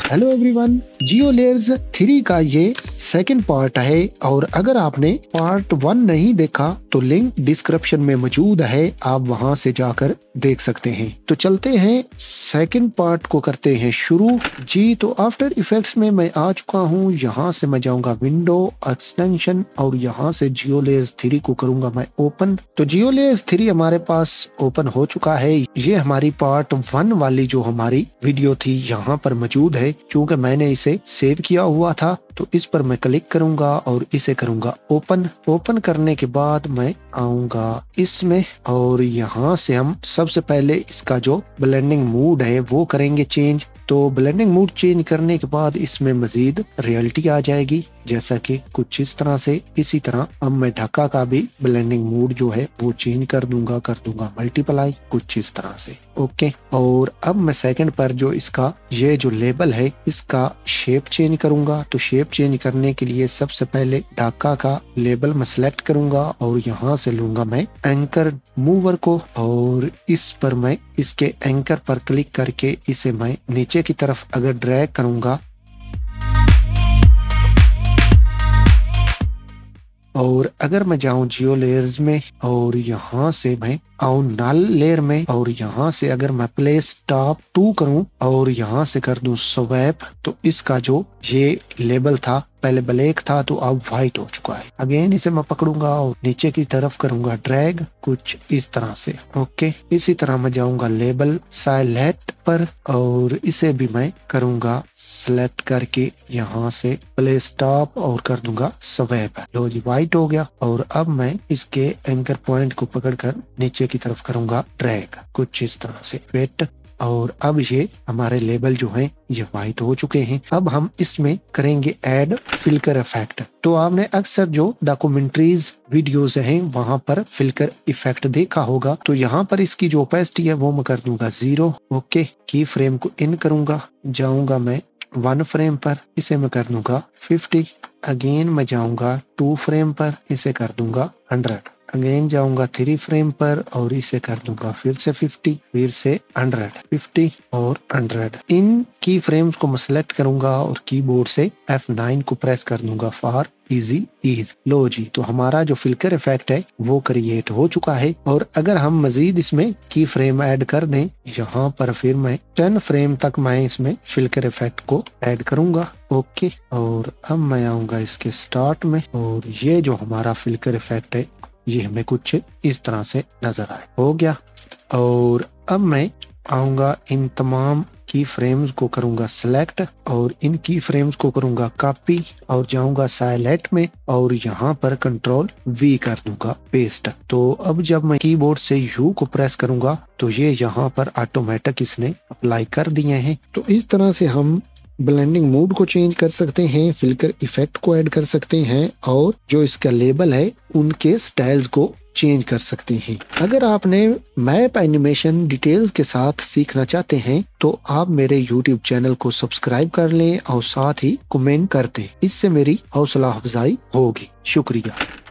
Hello everyone, जियो layers 3 का ये second part है और अगर आपने पार्ट 1 नहीं देखा तो लिंक डिस्क्रिप्शन में मौजूद है, आप वहां से जाकर देख सकते हैं। तो चलते हैं सेकंड पार्ट को करते हैं शुरू जी। तो आफ्टर इफेक्ट्स में मैं आ चुका हूँ, यहाँ से मैं जाऊंगा विंडो एक्सटेंशन और यहाँ से जियो लेयर्स 3 को करूंगा मैं ओपन। तो जियो लेयर्स 3 हमारे पास ओपन हो चुका है। ये हमारी पार्ट 1 वाली जो हमारी वीडियो थी यहाँ पर मौजूद है। चूंकि मैंने इसे सेव किया हुआ था तो इस पर मैं क्लिक करूंगा और इसे करूंगा ओपन। ओपन करने के बाद मैं आऊंगा इसमें और यहाँ से हम सबसे पहले इसका जो ब्लेंडिंग मूड है वो करेंगे चेंज। तो ब्लेंडिंग मूड चेंज करने के बाद इसमें मजीद रियलिटी आ जाएगी, जैसा कि कुछ इस तरह से। इसी तरह अब मैं ढक्का का भी ब्लेंडिंग मूड जो है वो चेंज कर दूंगा मल्टीप्लाई, कुछ इस तरह से। ओके, और अब मैं सेकंड पर जो इसका ये जो लेबल है इसका शेप चेंज करूंगा। तो शेप चेंज करने के लिए सबसे पहले ढक्का का लेबल मैं सिलेक्ट करूंगा और यहाँ से लूंगा मैं एंकर मूवर को और इस पर मैं इसके एंकर पर क्लिक करके इसे मैं नीचे की तरफ अगर ड्रैग करूंगा और अगर मैं जाऊं जियो लेयर्स में और यहाँ से मैं आऊं नल लेयर में और यहाँ से अगर मैं प्लेस टॉप 2 करूं और यहाँ से कर दूं स्वैप, तो इसका जो ये लेबल था पहले ब्लैक था तो अब व्हाइट हो चुका है। अगेन इसे मैं पकड़ूंगा और नीचे की तरफ करूंगा ड्रैग, कुछ इस तरह से। ओके, इसी तरह मैं जाऊंगा लेबल साइलेट पर और इसे भी मैं करूंगा सिलेक्ट करके यहाँ से प्लेस टॉप और कर दूंगा स्वैप। लो जी, व्हाइट हो गया। और अब मैं इसके एंकर पॉइंट को पकड़कर नीचे की तरफ करूंगा ड्रैग, कुछ इस तरह से फिट। और अब ये हमारे लेबल जो हैं ये व्हाइट हो चुके हैं। अब हम इसमें करेंगे ऐड फिल्कर इफेक्ट। तो आपने अक्सर जो डॉक्यूमेंट्रीज वीडियोस हैं वहां पर फिल्कर इफेक्ट देखा होगा। तो यहाँ पर इसकी जो ओपेसिटी है वो मैं कर दूंगा 0। ओके, की फ्रेम को इन करूंगा, जाऊंगा मैं 1 फ्रेम पर, इसे मैं कर दूंगा 50। अगेन मैं जाऊंगा 2 फ्रेम पर, इसे कर दूंगा 100। अगेन जाऊंगा 3 फ्रेम पर और इसे कर दूंगा फिर से 50, फिर से 100, 50 और 100। इन की फ्रेम्स को मैं सिलेक्ट करूंगा और कीबोर्ड से F9 को प्रेस कर दूंगा फॉर इजी ईज। लो जी, तो हमारा जो फिल्कर इफेक्ट है वो क्रिएट हो चुका है। और अगर हम मजीद इसमें की फ्रेम ऐड कर दें यहाँ पर, फिर मैं 10 फ्रेम तक मैं इसमें फिल्कर इफेक्ट को ऐड करूंगा। ओके, और अब मैं आऊंगा इसके स्टार्ट में और ये जो हमारा फिल्कर इफेक्ट है ये हमें कुछ इस तरह से नजर आए। हो गया। और अब मैं आऊंगा इन तमाम की फ्रेम्स को करूंगा सिलेक्ट और इन की फ्रेम्स को करूंगा कॉपी और जाऊंगा साइलेट में और यहाँ पर कंट्रोल V कर दूंगा पेस्ट। तो अब जब मैं कीबोर्ड से U को प्रेस करूंगा तो ये यहाँ पर ऑटोमेटिक इसने अप्लाई कर दिए हैं। तो इस तरह से हम ब्लेंडिंग मूड को चेंज कर सकते हैं, फिल्कर इफेक्ट को ऐड कर सकते हैं और जो इसका लेबल है उनके स्टाइल्स को चेंज कर सकते हैं। अगर आपने मैप एनिमेशन डिटेल्स के साथ सीखना चाहते हैं तो आप मेरे YouTube चैनल को सब्सक्राइब कर लें और साथ ही कमेंट कर दें, इससे मेरी हौसला अफजाई होगी। शुक्रिया।